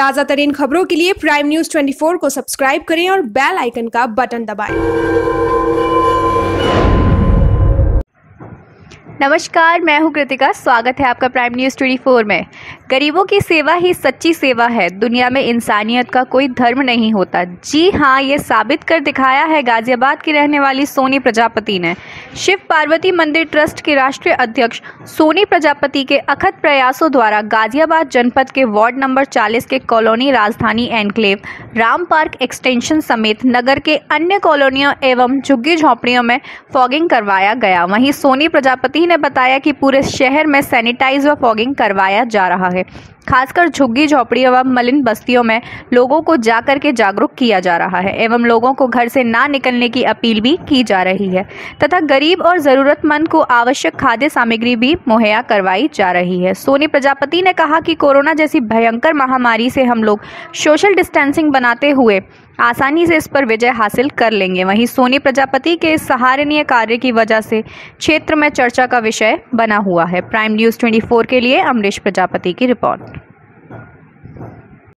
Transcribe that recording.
ताज़ा तरीन खबरों के लिए प्राइम न्यूज़ 24 को सब्सक्राइब करें और बेल आइकन का बटन दबाएं। नमस्कार, मैं हूं कृतिका। स्वागत है आपका प्राइम न्यूज़ 24 में। गरीबों की सेवा ही सच्ची सेवा है। दुनिया में इंसानियत का कोई धर्म नहीं होता। जी हाँ, ये साबित कर दिखाया है गाजियाबाद की रहने वाली सोनी प्रजापति ने। शिव पार्वती मंदिर ट्रस्ट के राष्ट्रीय अध्यक्ष सोनी प्रजापति के अथक प्रयासों द्वारा गाजियाबाद जनपद के वार्ड नंबर 40 के कॉलोनी राजधानी एनक्लेव, राम पार्क एक्सटेंशन समेत नगर के अन्य कॉलोनियों एवं झुग्गी झोंपड़ियों में फॉगिंग करवाया गया। वहीं सोनी प्रजापति ने बताया कि पूरे शहर में सैनिटाइज व फॉगिंग करवाया जा रहा है। खासकर झुग्गी झोपड़ी एवं मलिन बस्तियों में लोगों को जाकर के जागरूक किया जा रहा है एवं लोगों को घर से ना निकलने की अपील भी की जा रही है तथा गरीब और जरूरतमंद को आवश्यक खाद्य सामग्री भी मुहैया करवाई जा रही है। सोनी प्रजापति ने कहा कि कोरोना जैसी भयंकर महामारी से हम लोग सोशल डिस्टेंसिंग बनाते हुए आसानी से इस पर विजय हासिल कर लेंगे। वहीं सोनी प्रजापति के इस सराहनीय कार्य की वजह से क्षेत्र में चर्चा का विषय बना हुआ है। प्राइम न्यूज़ 24 के लिए अमरीश प्रजापति की रिपोर्ट।